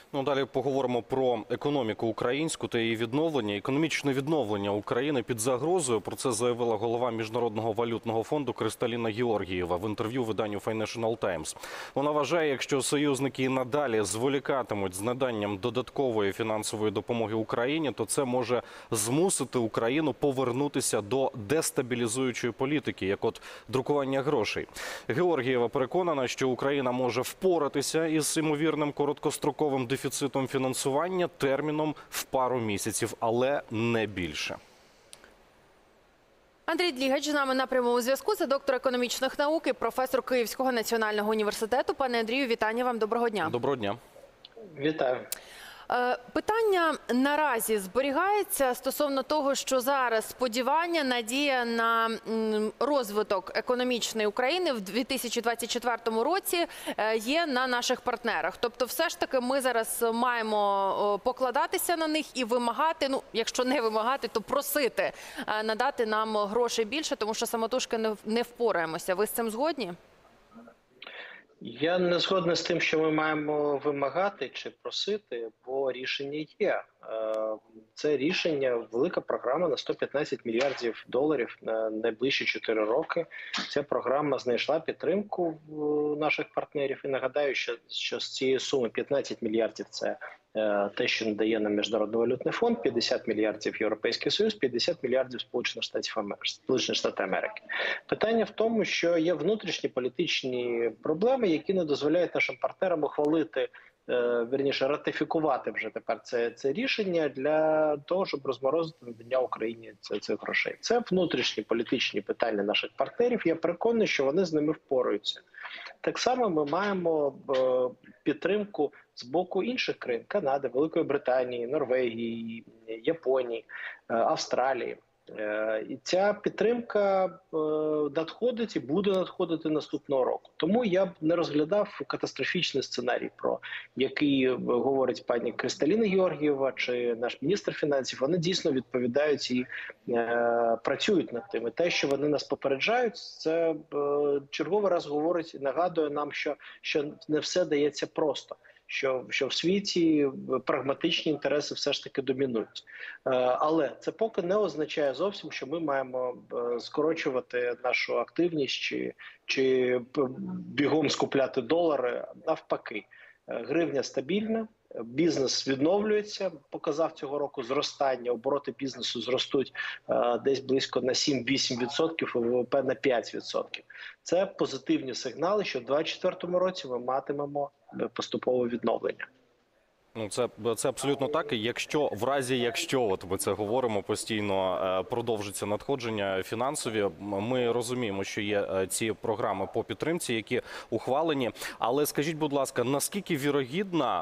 Ну, далі поговоримо про економіку українську та її відновлення. Економічне відновлення України під загрозою. Про це заявила голова Міжнародного валютного фонду Кристаліна Георгієва в інтерв'ю виданню Financial Times. Вона вважає, якщо союзники і надалі зволікатимуть з наданням додаткової фінансової допомоги Україні, то це може змусити Україну повернутися до дестабілізуючої політики, як от друкування грошей. Георгієва переконана, що Україна може впоратися із ймовірним короткостроковим дефіцитом фінансування терміном в пару місяців, але не більше. Андрій Длігач з нами на прямому зв'язку. Це доктор економічних наук і професор Київського національного університету. Пане Андрію, вітання вам. Доброго дня. Доброго дня. Вітаю. Питання наразі зберігається стосовно того, що зараз сподівання, надія на розвиток економічної України в 2024 році є на наших партнерах. Тобто все ж таки ми зараз маємо покладатися на них і вимагати, ну якщо не вимагати, то просити надати нам грошей більше, тому що самотужки не впораємося. Ви з цим згодні? Я не згодний з тим, що ми маємо вимагати чи просити, бо рішення є. Це рішення, велика програма на 115 мільярдів доларів на найближчі 4 роки. Ця програма знайшла підтримку в наших партнерів. І нагадаю, що з цієї суми 15 мільярдів – це те, що надає нам Міжнародний валютний фонд, 50 мільярдів Європейський Союз, 50 мільярдів Сполучені Штати Америки. Питання в тому, що є внутрішні політичні проблеми, які не дозволяють нашим партнерам ухвалити, вірніше, ратифікувати вже тепер це рішення для того, щоб розморозити надання Україні цих грошей. Це внутрішні політичні питання наших партнерів. Я переконаний, що вони з ними впораються. Так само ми маємо підтримку з боку інших країн – Канади, Великої Британії, Норвегії, Японії, Австралії. І ця підтримка надходить і буде надходити наступного року. Тому я б не розглядав катастрофічний сценарій, про який говорить пані Кристаліна Георгієва чи наш міністр фінансів. Вони дійсно відповідають і працюють над тим. І те, що вони нас попереджають, це черговий раз говорить і нагадує нам, що не все дається просто. Що в світі прагматичні інтереси все ж таки домінують. Але це поки не означає зовсім, що ми маємо скорочувати нашу активність чи бігом скупляти долари. Навпаки, гривня стабільна, бізнес відновлюється, показав цього року зростання, обороти бізнесу зростуть десь близько на 7-8%, ВВП на 5%. Це позитивні сигнали, що в 2024 році ми матимемо поступове відновлення. Ну, це абсолютно так. Якщо от ми це говоримо постійно, продовжиться надходження фінансові, ми розуміємо, що є ці програми по підтримці, які ухвалені. Але скажіть, будь ласка, наскільки вірогідна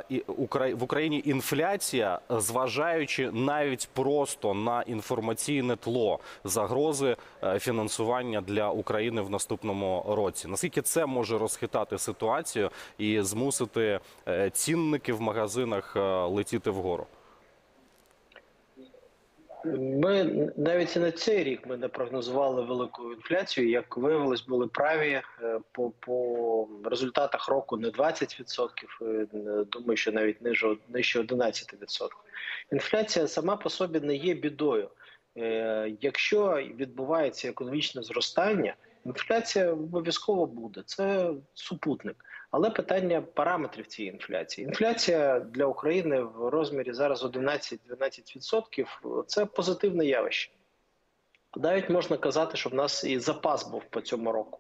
в Україні інфляція, зважаючи навіть просто на інформаційне тло загрози фінансування для України в наступному році? Наскільки це може розхитати ситуацію і змусити цінники в магазинах летіти вгору? Ми навіть і на цей рік ми не прогнозували велику інфляцію. Як виявилось, були праві. По результатах року не 20%, думаю, що навіть нижче 11%. Інфляція сама по собі не є бідою. Якщо відбувається економічне зростання, інфляція обов'язково буде. Це супутник. Але питання параметрів цієї інфляції. Інфляція для України в розмірі зараз 11-12% – це позитивне явище. Навіть можна казати, що в нас і запас був по цьому року.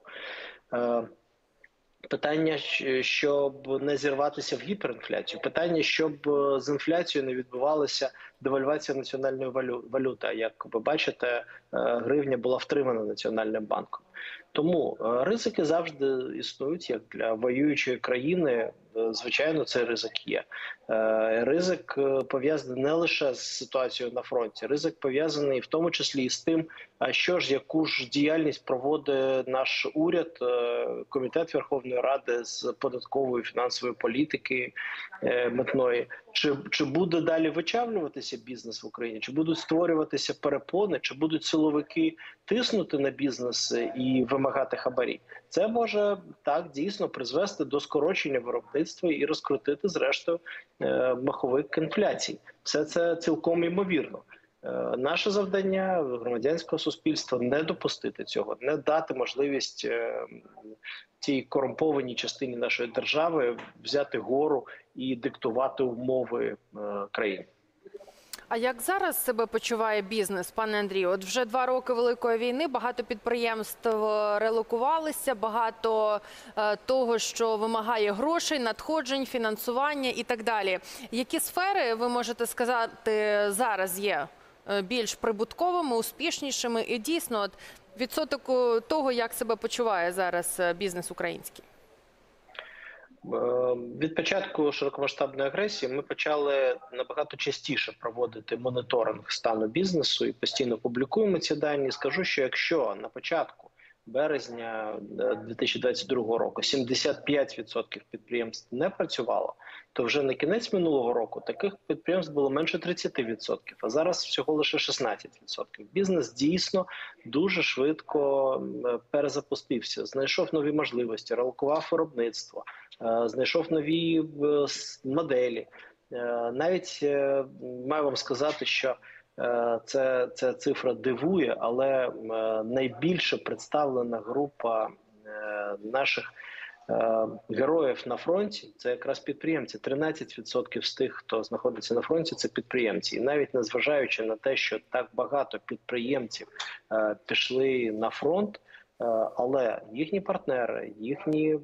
Питання, щоб не зірватися в гіперінфляцію. Питання, щоб з інфляцією не відбувалася девальвація національної валюти. Як ви бачите, гривня була втримана Національним банком. Тому ризики завжди існують, як для воюючої країни. Звичайно, цей ризик є. Ризик пов'язаний не лише з ситуацією на фронті. Ризик пов'язаний в тому числі і з тим, яку ж діяльність проводить наш уряд, Комітет Верховної Ради з податкової і фінансової політики митної. Чи буде далі вичавлюватися бізнес в Україні? Чи будуть створюватися перепони? Чи будуть силовики тиснути на бізнес і вимагати хабарі? Це може так дійсно призвести до скорочення виробництва, виробництво і розкрутити, зрештою, маховик інфляції. Все це цілком ймовірно. Наше завдання громадянського суспільства не допустити цього, не дати можливість цій корумпованій частині нашої держави взяти гору і диктувати умови країни. А як зараз себе почуває бізнес, пане Андрію? От вже 2 роки Великої війни, багато підприємств релокувалися, багато того, що вимагає грошей, надходжень, фінансування і так далі. Які сфери, ви можете сказати, зараз є більш прибутковими, успішнішими? І дійсно, от, відсоток того, як себе почуває зараз бізнес український? Від початку широкомасштабної агресії ми почали набагато частіше проводити моніторинг стану бізнесу і постійно публікуємо ці дані. Скажу, що якщо на початку березня 2022 року 75% підприємств не працювало, то вже на кінець минулого року таких підприємств було менше 30%, а зараз всього лише 16%. Бізнес дійсно дуже швидко перезапустився, знайшов нові можливості, релокував виробництво, знайшов нові моделі. Навіть маю вам сказати, що ця цифра дивує, але найбільше представлена група наших героїв на фронті – це якраз підприємці. 13% з тих, хто знаходиться на фронті – це підприємці. І навіть незважаючи на те, що так багато підприємців пішли на фронт, але їхні партнери, їхні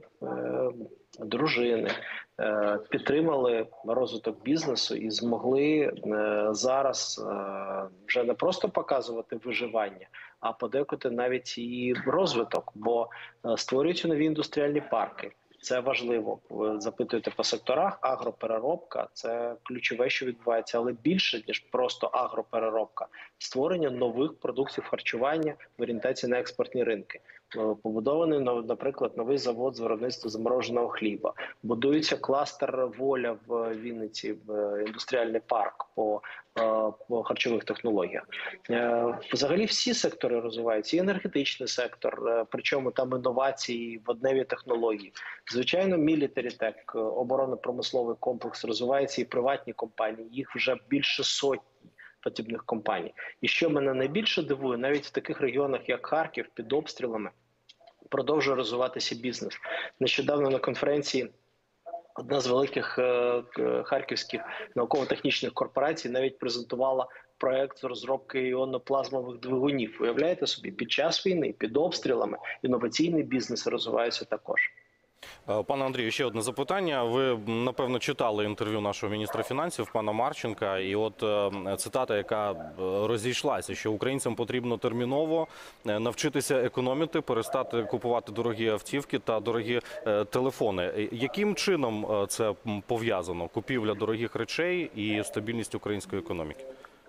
дружини підтримали розвиток бізнесу і змогли зараз вже не просто показувати виживання, а подекуди навіть і розвиток, бо створюються нові індустріальні парки. Це важливо. Ви запитуєте по секторах. Агропереробка – це ключове, що відбувається, але більше, ніж просто агропереробка. Створення нових продуктів харчування в орієнтації на експортні ринки. Побудований, наприклад, новий завод з виробництва замороженого хліба. Будується кластер «Воля» в Вінниці, в індустріальний парк по харчових технологіях. Взагалі всі сектори розвиваються. І енергетичний сектор, причому там інновації, водневі технології. Звичайно, мілітарі-тек, оборонно-промисловий комплекс розвивається і приватні компанії. Їх вже більше сотні подібних компаній. І що мене найбільше дивує, навіть в таких регіонах, як Харків, під обстрілами, продовжує розвиватися бізнес. Нещодавно на конференції одна з великих харківських науково-технічних корпорацій навіть презентувала проект з розробки іонно-плазмових двигунів. Уявляєте собі, під час війни, під обстрілами інноваційний бізнес розвивається також. Пане Андрію, ще одне запитання. Ви, напевно, читали інтерв'ю нашого міністра фінансів, пана Марченка, і от цитата, яка розійшлася, що українцям потрібно терміново навчитися економити, перестати купувати дорогі автівки та дорогі телефони. Яким чином це пов'язано? Купівля дорогих речей і стабільність української економіки?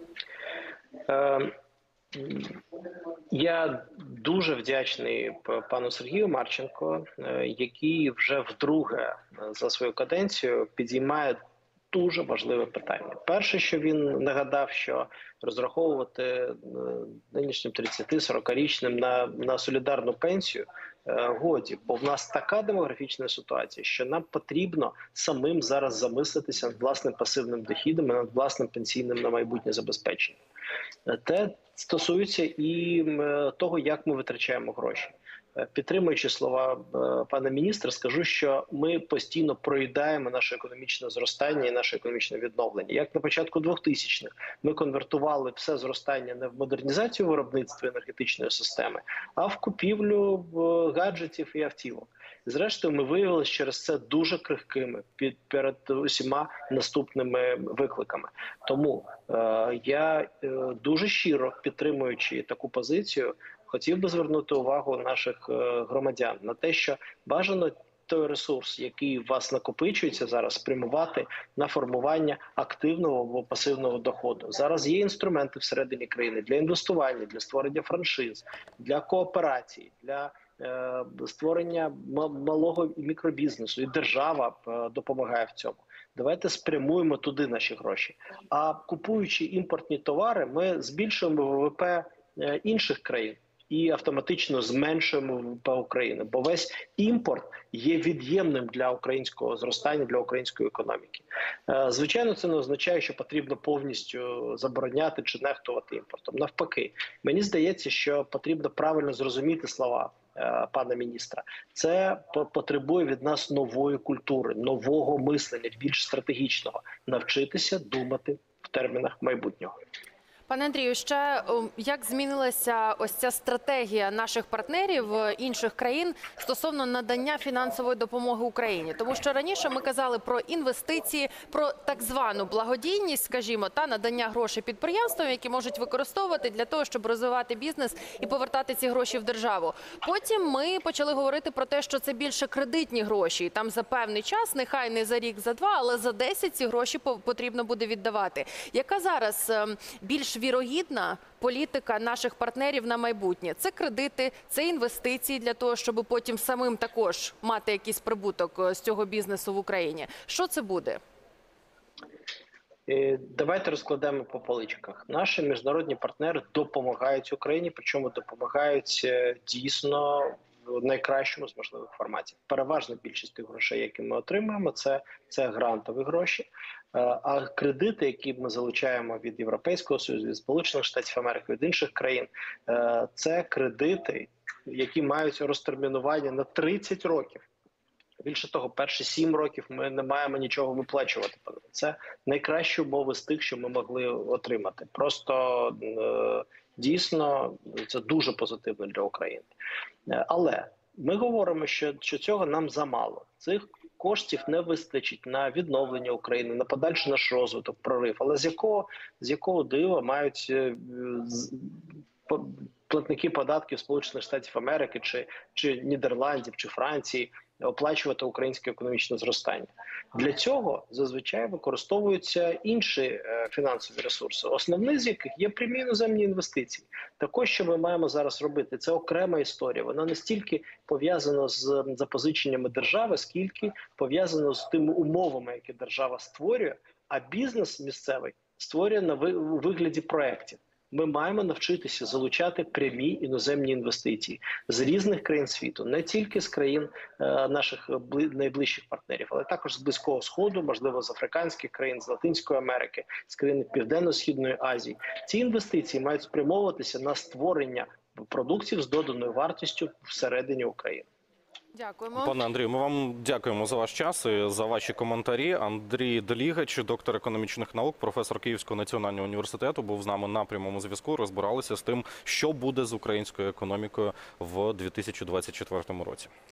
Я дуже вдячний пану Сергію Марченко, який вже вдруге за свою каденцію підіймає дуже важливе питання. Перше, що він нагадав, що розраховувати нинішнім 30-40-річним на солідарну пенсію годі, бо в нас така демографічна ситуація, що нам потрібно самим зараз замислитися над власним пасивним дохідом і над власним пенсійним на майбутнє забезпеченням. Те стосується і того, як ми витрачаємо гроші. Підтримуючи слова пана міністра, скажу, що ми постійно проїдаємо наше економічне зростання і наше економічне відновлення. Як на початку 2000-х ми конвертували все зростання не в модернізацію виробництва енергетичної системи, а в купівлю гаджетів і автівок. Зрештою, ми виявилися через це дуже крихкими перед усіма наступними викликами. Тому я дуже щиро, підтримуючи таку позицію, хотів би звернути увагу наших громадян на те, що бажано той ресурс, який у вас накопичується зараз, спрямувати на формування активного або пасивного доходу. Зараз є інструменти всередині країни для інвестування, для створення франшиз, для кооперації, для створення малого і мікробізнесу. І держава допомагає в цьому. Давайте спрямуємо туди наші гроші. А купуючи імпортні товари, ми збільшуємо ВВП інших країн. і автоматично зменшуємо ВВП України, бо весь імпорт є від'ємним для українського зростання, для української економіки. Звичайно, це не означає, що потрібно повністю забороняти чи нехтувати імпортом. Навпаки, мені здається, що потрібно правильно зрозуміти слова пана міністра. Це потребує від нас нової культури, нового мислення, більш стратегічного. Навчитися думати в термінах майбутнього. Пане Андрію, ще як змінилася ось ця стратегія наших партнерів інших країн стосовно надання фінансової допомоги Україні? Тому що раніше ми казали про інвестиції, про так звану благодійність, скажімо, та надання грошей підприємствам, які можуть використовувати для того, щоб розвивати бізнес і повертати ці гроші в державу. Потім ми почали говорити про те, що це більше кредитні гроші. Там за певний час, нехай не за рік, за два, але за 10 ці гроші потрібно буде віддавати. Яка зараз більш вірогідна політика наших партнерів на майбутнє? Це кредити, це інвестиції для того, щоб потім самим також мати якийсь прибуток з цього бізнесу в Україні. Що це буде? Давайте розкладемо по поличках. Наші міжнародні партнери допомагають Україні, причому допомагають дійсно в найкращому з можливих форматів. Переважна більшість тих грошей, які ми отримуємо, це грантові гроші. А кредити, які ми залучаємо від Європейського Союзу, від Сполучених Штатів Америки, від інших країн, це кредити, які мають розтермінування на 30 років. Більше того, перші 7 років ми не маємо нічого виплачувати. Це найкращі умови з тих, що ми могли отримати. Просто дійсно це дуже позитивно для України. Але ми говоримо, що цього нам замало. Цих коштів не вистачить на відновлення України, на подальший наш розвиток, прорив. Але з якого дива мають платники податків Сполучених Штатів Америки, чи Нідерландів, чи Франції оплачувати українське економічне зростання? Для цього зазвичай використовуються інші фінансові ресурси, основний з яких є прямі іноземні інвестиції. Також, що ми маємо зараз робити, це окрема історія. Вона не стільки пов'язана з запозиченнями держави, скільки пов'язана з тими умовами, які держава створює, а бізнес місцевий створює у вигляді проєктів. Ми маємо навчитися залучати прямі іноземні інвестиції з різних країн світу, не тільки з країн наших найближчих партнерів, але також з Близького Сходу, можливо, з африканських країн, з Латинської Америки, з країн Південно-Східної Азії. Ці інвестиції мають спрямовуватися на створення продуктів з доданою вартістю всередині України. Дякуємо. Пане Андрію, ми вам дякуємо за ваш час і за ваші коментарі. Андрій Делігач, доктор економічних наук, професор Київського національного університету, був з нами на прямому зв'язку. Розбиралися з тим, що буде з українською економікою в 2024 році.